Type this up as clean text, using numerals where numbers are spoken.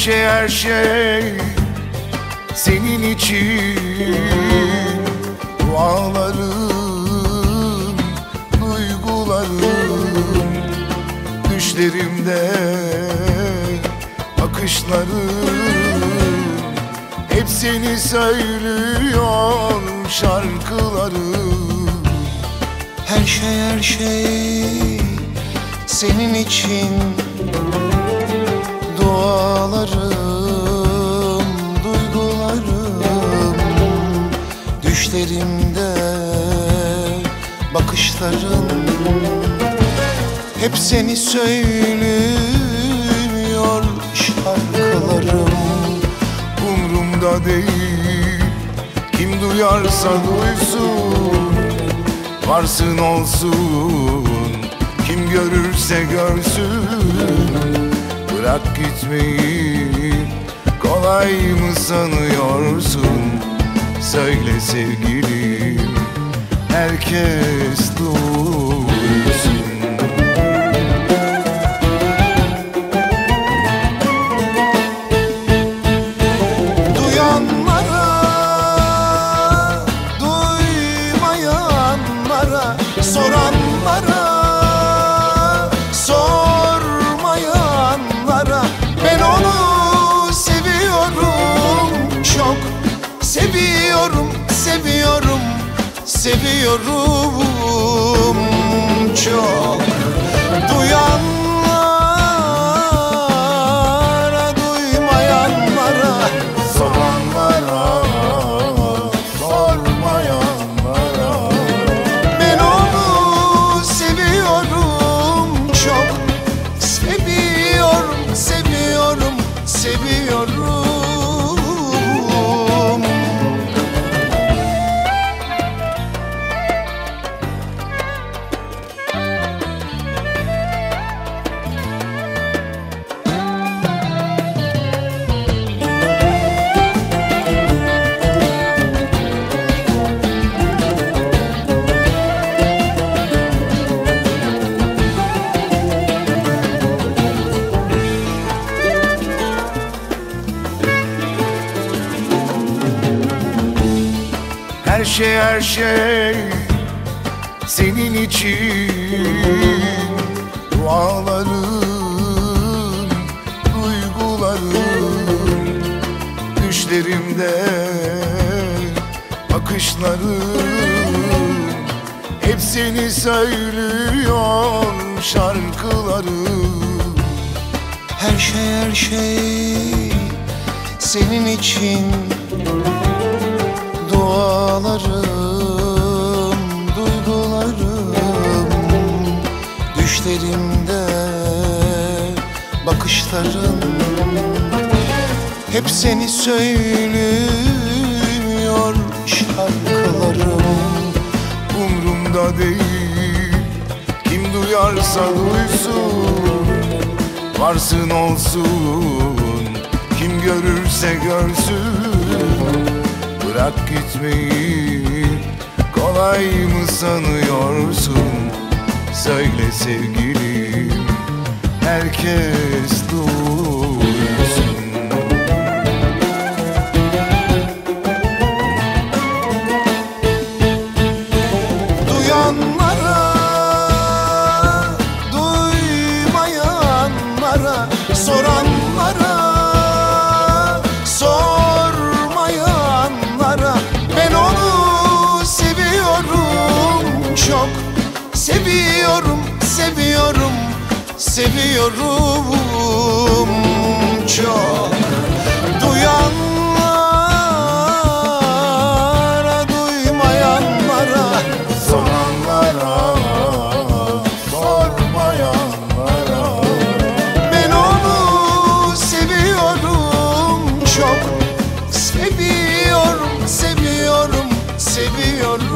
her şey senin için. Dualarım, duygularım, düşlerimde bakışlarım, hep seni söylüyor şarkılarım. Her şey senin için. Dualarım, duygularım, düşlerimde bakışlarım, hep seni söylüyor şarkılarım. Umrumda değil, kim duyarsa duysun, varsın olsun, kim görürse görsün. Bırak gitmeyi, kolay mı sanıyorsun? Söyle sevgilim, herkes duysun. Duyanlara, duymayanlara, soranlara, sormayanlara, ben onu seviyorum, çok seviyorum, seviyorum, seviyorum çok. Duyanlara, duymayanlara, Soranlara, sormayanlara, ben onu seviyorum, çok seviyorum, seviyorum, seviyorum. her şey senin için. Dualarım, duygularım, düşlerimde bakışlarım, hep seni söylüyor şarkılarım. Her şey senin için. Dualarım, duygularım, düşlerimde bakışlarım, hep seni söylüyor şarkılarım. Umrumda değil, kim duyarsa duysun, varsın olsun, kim görürse görsün. Bırak gitmeyi, kolay mı sanıyorsun? Söyle sevgilim, herkes duysun. Duyanlara, duymayanlara, soranlara, sormayanlara, ben onu seviyorum, çok seviyorum, seviyorum, seviyorum çok. Duyanlara, duymayanlara, Soranlara, sormayanlara, ben onu seviyorum, çok seviyorum, seviyorum, seviyorum.